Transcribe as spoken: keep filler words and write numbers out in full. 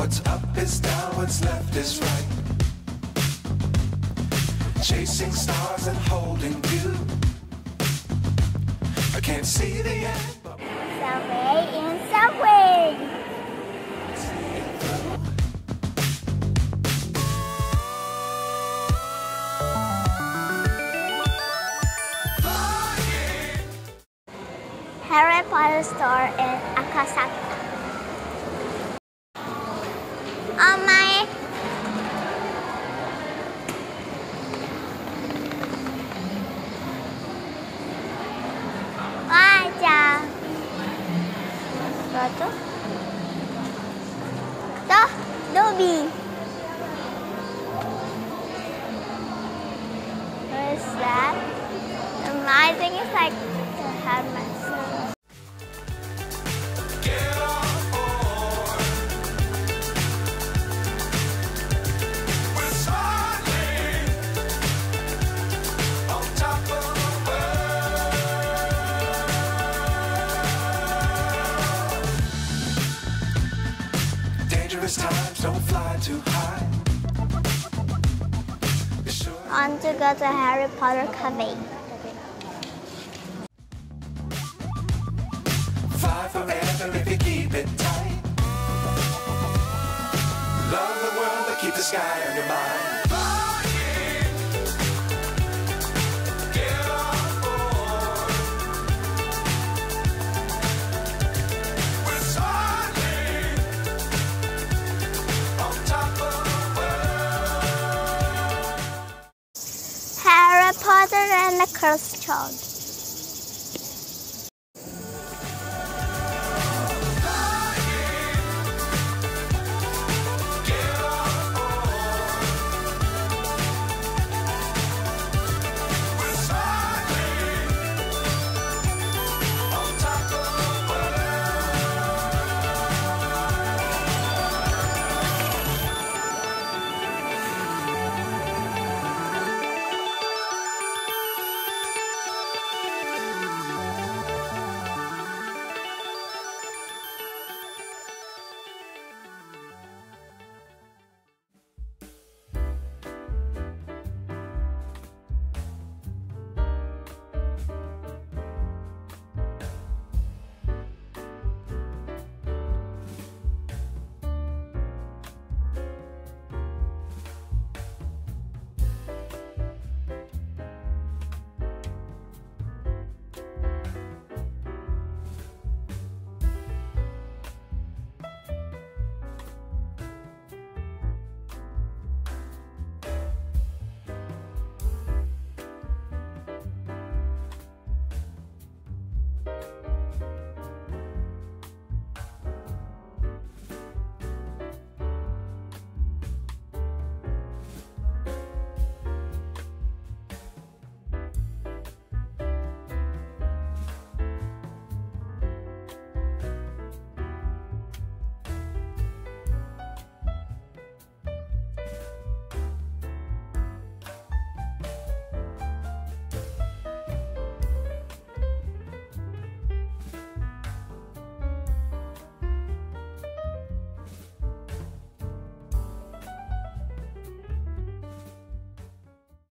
What's up is down, what's left is right. Chasing stars and holding you. I can't see the end. But Subway in Subway. Harry Potter store in Akasaka. On my Aja. What? The Dobby. What is that? Um, I think it's like the headman. get on board. We're smiling on top of the world. Dangerous times, don't fly too high. Be sure On to go to Harry Potter cafe. fly forever if you keep it tight. Love the world, but keep the sky on your mind. Flying, get on board. We're soaring on top of the world. Harry Potter and the Cursed Child.